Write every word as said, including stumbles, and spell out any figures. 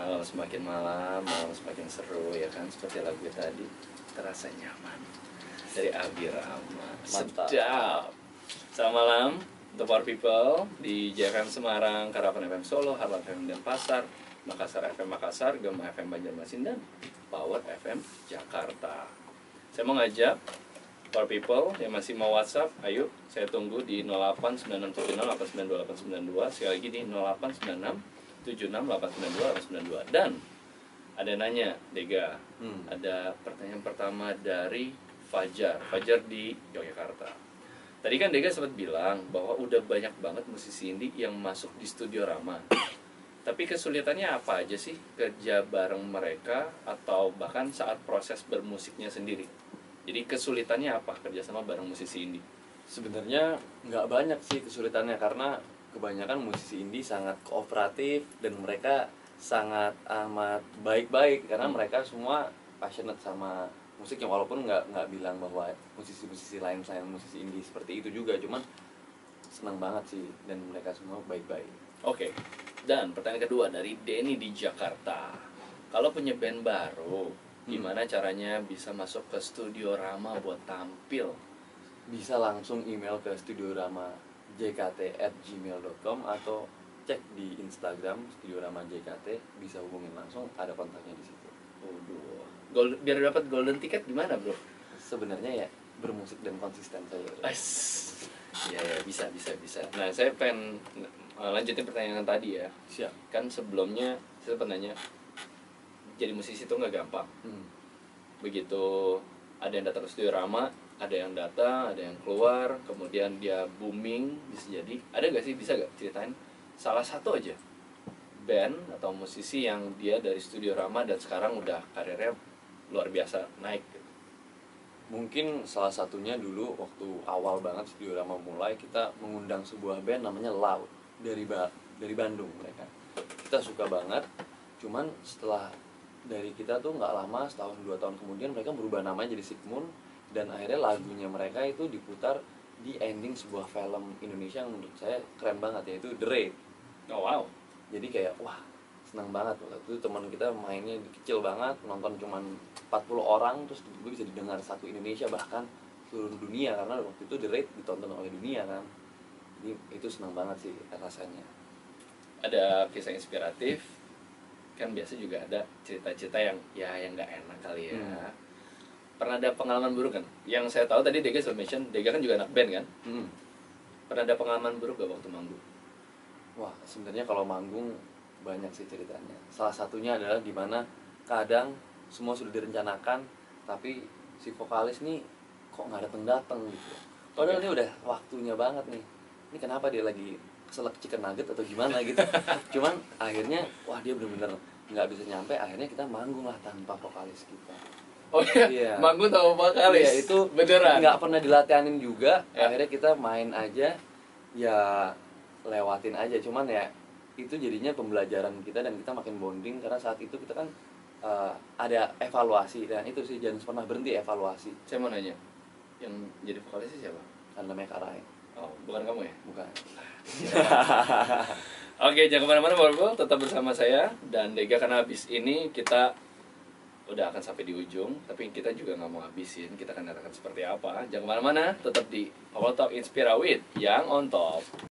Malam semakin malam, malam semakin seru ya kan, seperti lagu tadi, terasa nyaman dari Abi Rama. Mantap. Sedap. Selamat malam untuk para people di J F M Semarang, Karavan F M Solo, Harlan F M Denpasar, Makassar F M Makassar, Gema F M Banjarmasin, dan Power F M Jakarta. Saya mau ngajak para people yang masih mau WhatsApp, ayo saya tunggu di nol delapan sembilan enam tujuh nol delapan sembilan dua delapan sembilan dua, sekali lagi di nol delapan sembilan enam tujuh enam delapan sembilan dua delapan sembilan dua. Dan ada yang nanya, Dega, hmm. ada pertanyaan pertama dari Fajar, Fajar di Yogyakarta. Tadi kan Dega sempat bilang bahwa udah banyak banget musisi indie yang masuk di Studio Rama. Tapi kesulitannya apa aja sih kerja bareng mereka atau bahkan saat proses bermusiknya sendiri? Jadi kesulitannya apa kerjasama bareng musisi indie? Sebenarnya nggak banyak sih kesulitannya, karena kebanyakan musisi indie sangat kooperatif dan mereka sangat amat baik-baik karena hmm. mereka semua passionate sama musiknya, walaupun nggak nggak bilang bahwa musisi-musisi lain selain musisi indie seperti itu juga, cuman senang banget sih dan mereka semua baik-baik. Oke, okay. Dan pertanyaan kedua dari Denny di Jakarta. Kalau punya band baru, gimana hmm. caranya bisa masuk ke Studio Rama buat tampil? Bisa langsung email ke Studio Rama j k t at gmail dot com atau cek di Instagram Studio Rama J K T, bisa hubungin langsung, ada kontaknya di situ. Waduh. Gold, biar dapat golden ticket gimana, Bro? Sebenarnya ya bermusik dan konsisten saja. As. Ya, ya, bisa, bisa, bisa. Nah, saya pengen lanjutin pertanyaan tadi ya. Siap. Kan sebelumnya saya pernah nanya, jadi musisi itu nggak gampang. Hmm. Begitu ada yang datang ke Studio Rama, ada yang datang, ada yang keluar, kemudian dia booming, bisa jadi. Ada nggak sih, bisa nggak ceritain salah satu aja band atau musisi yang dia dari Studio Rama dan sekarang udah karirnya luar biasa naik gitu? Mungkin salah satunya dulu waktu awal banget Studio Rama mulai, kita mengundang sebuah band namanya Laut dari ba- dari Bandung. Mereka kita suka banget, cuman setelah dari kita tuh nggak lama, setahun dua tahun kemudian mereka berubah namanya jadi Sigmund, dan akhirnya lagunya mereka itu diputar di ending sebuah film Indonesia yang menurut saya keren banget, yaitu The Raid. Oh wow. Jadi kayak wah, senang banget. Waktu itu teman kita mainnya kecil banget, nonton cuman empat puluh orang, terus tiba-tiba bisa didengar satu Indonesia, bahkan seluruh dunia, karena waktu itu The Raid ditonton oleh dunia kan. Jadi itu senang banget sih rasanya. Ada kisah inspiratif, kan biasa juga ada cerita-cerita yang ya yang nggak enak kali ya. Hmm. Pernah ada pengalaman buruk kan? Yang saya tahu tadi Dega sudah mention, Dega kan juga anak band kan? Hmm. Pernah ada pengalaman buruk gak waktu manggung? Wah, sebenarnya kalau manggung banyak sih ceritanya. Salah satunya adalah dimana kadang semua sudah direncanakan, tapi si vokalis nih kok nggak dateng-dateng gitu. Padahal okay. ini udah waktunya banget nih. Ini kenapa dia lagi keselak chicken nugget atau gimana gitu. Cuman akhirnya wah dia benar-benar nggak bisa nyampe. Akhirnya kita manggung lah tanpa vokalis kita. Oh iya, iya. Manggung tanpa vokalis. Iya, itu beneran. Nggak pernah dilatihanin juga. Ya. Akhirnya kita main aja, ya lewatin aja. Cuman ya itu jadinya pembelajaran kita dan kita makin bonding, karena saat itu kita kan uh, ada evaluasi, dan itu sih jangan pernah berhenti evaluasi. Saya mau nanya, yang jadi vokalisnya siapa? Kan namanya Karai. Oh, bukan kamu ya? Bukan. Oke, jangan kemana-mana, Bro. Tetap bersama saya dan Dega, karena habis ini kita udah akan sampai di ujung, tapi kita juga nggak mau habisin. Kita akan katakan seperti apa. Jangan kemana-mana, tetap di Power Talk Inspira with yang on top.